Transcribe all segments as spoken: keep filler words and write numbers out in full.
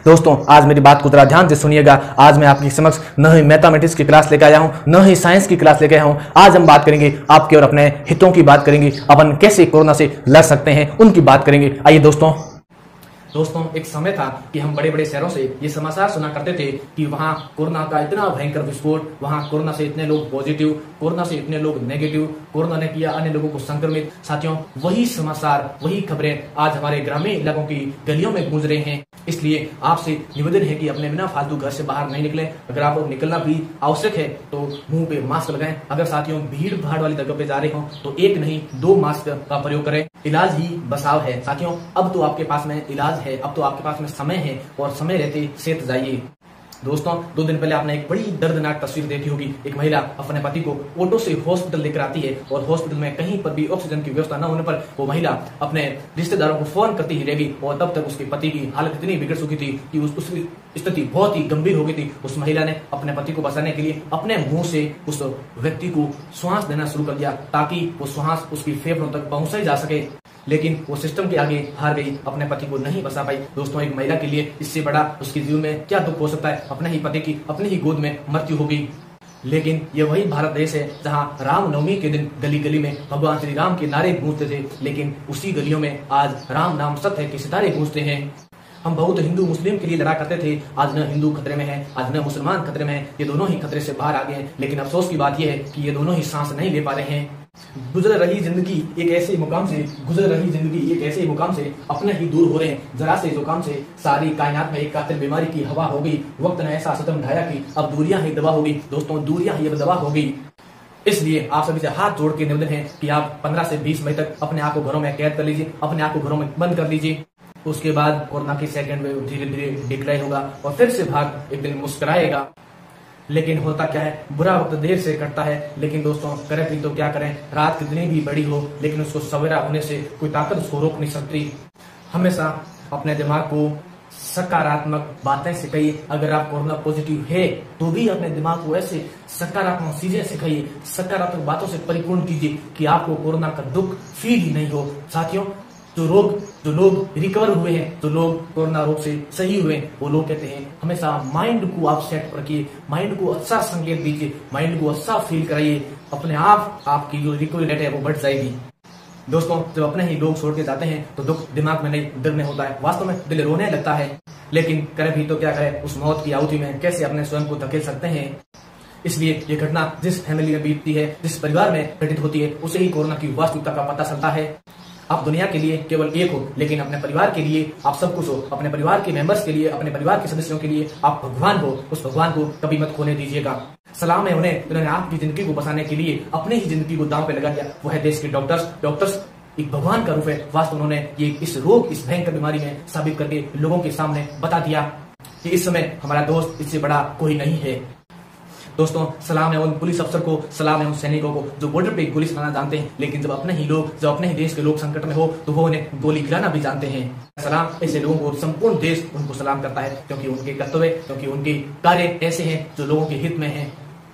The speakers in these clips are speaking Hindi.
दोस्तों आज मेरी बात को जरा ध्यान से सुनिएगा। आज मैं आपके समक्ष न ही मैथमेटिक्स की क्लास लेकर आया हूं, न ही साइंस की क्लास लेकर आया हूं। आज हम बात करेंगे आपके और अपने हितों की बात करेंगे, अपन कैसे कोरोना से लड़ सकते हैं उनकी बात करेंगे। आइए दोस्तों दोस्तों एक समय था कि हम बड़े बड़े शहरों से ये समाचार सुना करते थे कि वहां कोरोना का इतना भयंकर विस्फोट, वहां कोरोना से इतने लोग पॉजिटिव, कोरोना से इतने लोग नेगेटिव, कोरोना ने किया अन्य लोगों को संक्रमित। साथियों वही समाचार, वही खबरें आज हमारे ग्रामीण इलाकों की गलियों में गूंज रहे हैं। इसलिए आपसे निवेदन है कि अपने बिना फालतू घर से बाहर नहीं निकलें। अगर आप निकलना भी आवश्यक है तो मुंह पे मास्क लगाएं। अगर साथियों भीड़ भाड़ वाली जगह पे जा रहे हो तो एक नहीं दो मास्क का प्रयोग करें। इलाज ही बचाव है। साथियों अब तो आपके पास में इलाज है, अब तो आपके पास में समय है और समय रहते सेहत जाइए। दोस्तों दो दिन पहले आपने एक बड़ी दर्दनाक तस्वीर देखी होगी। एक महिला अपने पति को ऑटो से हॉस्पिटल लेकर आती है और हॉस्पिटल में कहीं पर भी ऑक्सीजन की व्यवस्था न होने पर वो महिला अपने रिश्तेदारों को फोन करती ही रहेगी और तब तक उसके पति की हालत इतनी बिगड़ चुकी थी कि उस उसकी स्थिति बहुत ही गंभीर हो गई थी। उस महिला ने अपने पति को बचाने के लिए अपने मुंह से उस व्यक्ति को श्वास देना शुरू कर दिया ताकि वो श्वास उसकी फेफड़ों तक पहुंचाई जा सके, लेकिन वो सिस्टम के आगे हार गई, अपने पति को नहीं बचा पाई। दोस्तों एक महिला के लिए इससे बड़ा उसके जीवन में क्या दुख हो सकता है। अपने ही पति की अपने ही गोद में मृत्यु होगी। लेकिन ये वही भारत देश है जहां रामनवमी के दिन गली गली में भगवान श्री राम के नारे गूंजते थे, लेकिन उसी गलियों में आज राम नाम सत्य के सितारे गूंजते हैं। हम बहुत हिंदू मुस्लिम के लिए लड़ा करते थे, आज न हिंदू खतरे में है, आज न मुसलमान खतरे में है। ये दोनों ही खतरे से बाहर आ गए हैं। लेकिन अफसोस की बात यह है कि ये दोनों ही सांस नहीं ले पा रहे हैं। गुजर रही जिंदगी एक ऐसे मुकाम से गुजर रही जिंदगी एक ऐसे मुकाम से अपने ही दूर हो रहे हैं। जरा से जुकाम से सारी कायनात में एक कातिल बीमारी की हवा हो गई। वक्त ने ऐसा सितम ढाया कि अब दूरियां ही दवा होगी। दोस्तों दूरियां ही अब दवा होगी। इसलिए आप सभी से हाथ जोड़ के निवेदन है कि आप पंद्रह से बीस मई तक अपने आप को घरों में कैद कर लीजिए, अपने आप को घरों में बंद कर लीजिए। उसके बाद कोरोना की सेकेंड वेव धीरे धीरे डिक्लाइन होगा और फिर से भाग एक दिन मुस्कुराएगा। लेकिन होता क्या है, बुरा वक्त देर से कटता है। लेकिन दोस्तों करें भी तो क्या करें, रात कितनी भी बड़ी हो लेकिन उसको सवेरा होने से कोई ताकत उसको रोक नहीं सकती। हमेशा अपने दिमाग को सकारात्मक बातें सिखाइए। अगर आप कोरोना पॉजिटिव है तो भी अपने दिमाग को ऐसे सकारात्मक चीजें सिखाइए, सकारात्मक बातों से परिपूर्ण कीजिए कि आपको कोरोना का दुख फील ही नहीं हो। साथियों जो रोग जो लोग रिकवर हुए हैं, जो लोग कोरोना रोग से सही हुए हैं, वो लोग कहते हैं हमेशा माइंड को आप सेट रखिए, माइंड को अच्छा संकेत दीजिए, माइंड को अच्छा फील कराइए। अपने आप आपकी जो रिकवरी रेट है वो बढ़ जाएगी। दोस्तों जब अपने ही लोग छोड़ के जाते हैं तो दुख दिमाग में नहीं दिल में होता है। वास्तव में दिल रोने लगता है। लेकिन करें भी तो क्या करें, उस मौत की आहुति में कैसे अपने स्वयं को धकेल सकते हैं। इसलिए ये घटना जिस फैमिली में बीतती है, जिस परिवार में घटित होती है, उसे ही कोरोना की वास्तविकता का पता चलता है। आप दुनिया के लिए केवल एक हो, लेकिन अपने परिवार के लिए आप सब कुछ हो। अपने परिवार के मेंबर्स के लिए, अपने परिवार के सदस्यों के लिए आप भगवान हो। उस भगवान को कभी मत खोने दीजिएगा। सलाम है उन्हें जिन्होंने आपकी जिंदगी को बचाने के लिए अपने ही जिंदगी को दांव पे लगा दिया। वो है देश के डॉक्टर्स। डॉक्टर्स एक भगवान का रूप है। वास्तव उन्होंने ये इस रोग, इस भयंकर बीमारी में साबित करके लोगों के सामने बता दिया कि इस समय हमारा दोस्त इससे बड़ा कोई नहीं है। दोस्तों सलाम है उन पुलिस अफसर को, सलाम है उन सैनिकों को जो बॉर्डर पे गोली चलाना जानते हैं, लेकिन जब अपने ही लोग, जब अपने ही देश के लोग संकट में हो तो वो उन्हें गोली गिराना भी जानते हैं। सलाम ऐसे लोगों को संपूर्ण देश उनको सलाम करता है, क्योंकि उनके कर्तव्य, क्योंकि उनके कार्य ऐसे हैं जो लोगों के हित में हैं।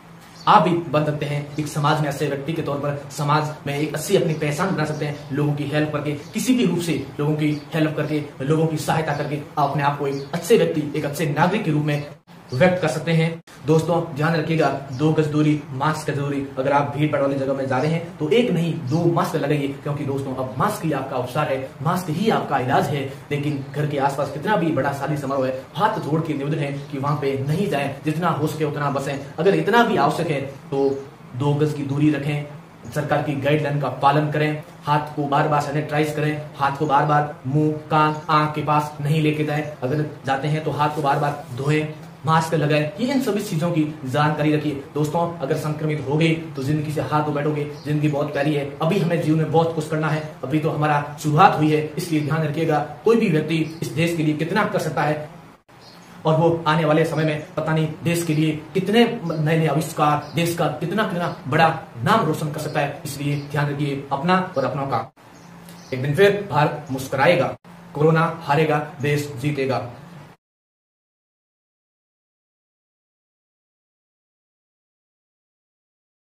आप भी बन सकते हैं एक समाज में अच्छे व्यक्ति के तौर पर, समाज में एक अच्छी अपनी पहचान बना सकते हैं। लोगों की हेल्प करके, किसी भी रूप से लोगों की हेल्प करके, लोगों की सहायता करके आप अपने आप को एक अच्छे व्यक्ति, एक अच्छे नागरिक के रूप में व्यक्त कर सकते हैं। दोस्तों ध्यान रखिएगा, दो गज दूरी, मास्क जरूरी। अगर आप भीड़ भाड़ वाली जगह में जा रहे हैं तो एक नहीं दो मास्क लगाइए, क्योंकि दोस्तों अब मास्क ही आपका उपचार है, मास्क ही आपका इलाज है। लेकिन घर के आसपास कितना भी बड़ा शादी समारोह है, हाथ जोड़ के निवेदन है कि वहां पे नहीं जाएं, जितना हो सके उतना बसें। अगर इतना भी आवश्यक है तो दो गज की दूरी रखें, सरकार की गाइडलाइन का पालन करें, हाथ को बार बार सैनिटाइज करें, हाथ को बार बार मुंह, कान, आंख के पास नहीं लेके जाएं। अगर जाते हैं तो हाथ को बार बार धोएं, मास्क लगाएं। ये इन सभी चीजों की जानकारी रखिए। दोस्तों अगर संक्रमित हो गए तो जिंदगी से हाथ धो बैठोगे। जिंदगी बहुत प्यारी है, अभी हमें जीवन में बहुत कुछ करना है, अभी तो हमारा शुरुआत हुई है। इसलिए ध्यान रखिएगा, कोई भी व्यक्ति इस देश के लिए कितना कर सकता है और वो आने वाले समय में पता नहीं देश के लिए कितने नए नए आविष्कार, देश का कितना कितना बड़ा नाम रोशन कर सकता है। इसलिए ध्यान रखिए अपना और अपनों का। एक दिन फिर भारत मुस्कुराएगा, कोरोना हारेगा, देश जीतेगा।